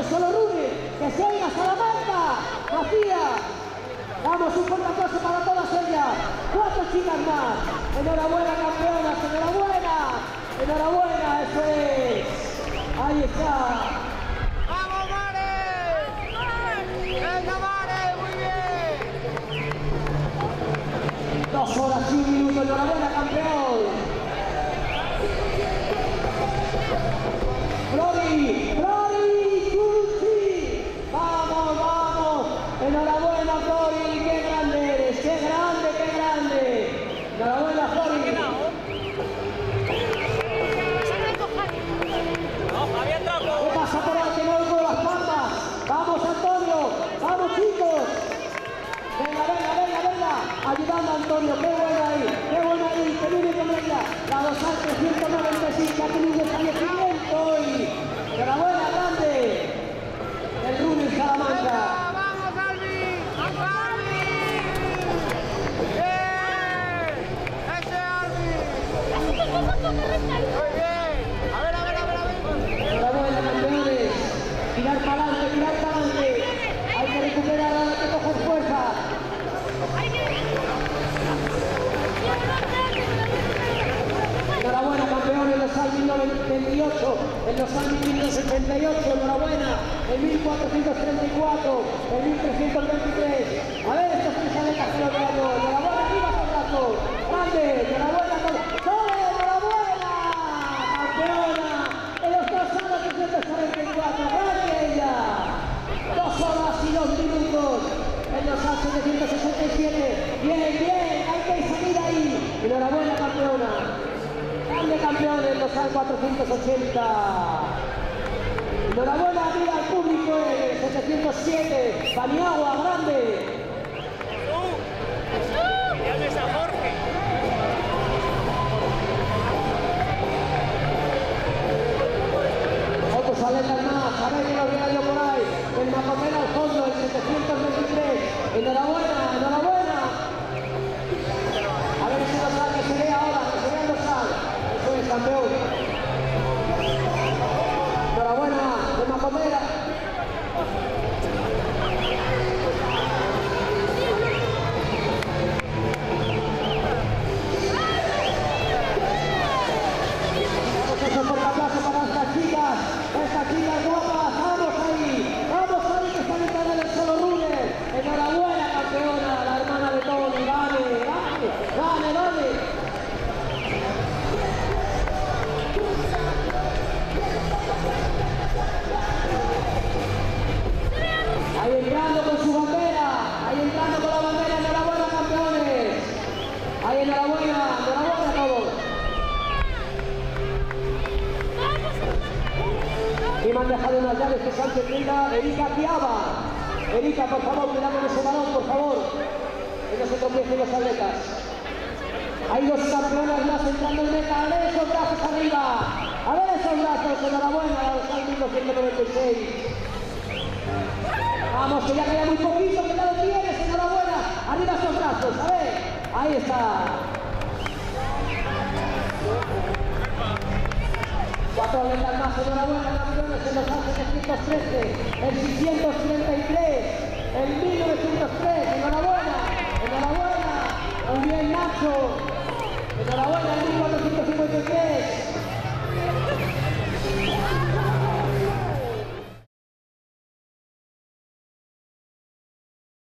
Solo Runes, que se oiga Salamanca, Macía. Vamos, un fuerte aplauso para todas ellas. 4 chicas más. Enhorabuena, campeonas, enhorabuena. Enhorabuena, eso es. Ahí está. ¡Vamos, Mare! ¡Venga, Mare! ¡Muy bien! 2 horas y 1 minuto, enhorabuena, campeón. Flori, Cuchi. Vamos, vamos. Enhorabuena, Flori, qué grande eres, qué grande, qué grande. Enhorabuena, Flori. ¿Qué pasa por ahí que no oigo las palmas? Vamos, Antonio, vamos, chicos. Venga, venga, venga, venga. Ayudando a Antonio, qué buena ahí, que viene con ella. La dorsal 396, que ha tenido fallecimiento hoy. Enhorabuena, grande. El Runes Salamanca. ¡Vamos, Albi! ¡Vamos, Albi! ¡Bien! ¡Ese Albi! ¡Muy bien! A ver. Enhorabuena, campeones. Tirar para adelante. Hay que recuperar ahora, que coger fuerza. Enhorabuena, campeones, los Albi 98, en los Albi 178, enhorabuena, en 1434, en 1323. A ver, estos tres aletas que lo vean, enhorabuena, arriba con brazos, grande, enhorabuena, ¡solo enhorabuena! Campeona, en los 2 horas 344, grande ella. 2 horas y 2 minutos, en los Albi 767, bien, hay que salir ahí, enhorabuena, campeona. Grande campeón en los Albi 480. Enhorabuena, mira al público en el 707. Paniagua, grande. ¡Llames a Jorge! Otros aletas más, a ver que los vea yo por ahí. El Macomera al fondo, el 723. Enhorabuena. A ver si los sale, que se vea ahora, que se vean los sal. Eso es, campeón. Enhorabuena, de Macomera. Eso por la plaza para estas chicas guapas, vamos ahí, que están entrando en el Solo Runes. Enhorabuena, campeona, la hermana de Tony, vale. Ahí entrando con su bandera, con la bandera, enhorabuena, campeones. Ahí enhorabuena a todos. Y me han dejado unas llaves que Sánchez Reina, Erika Piaba. Erika, por favor, cuidado con ese balón, por favor. Que no se tropiecen los atletas. Hay 2 campeonas más entrando en meta. A ver esos brazos arriba. Enhorabuena a los Albi 296. Vamos, que ya queda muy poquito, que ya lo tienes. Enhorabuena. Arriba esos brazos, a ver. Ahí está. 4 atletas más, enhorabuena, campeones en los Albi 713, el 633, el 1903, enhorabuena. Muy bien, Nacho. Enhorabuena, el 1453.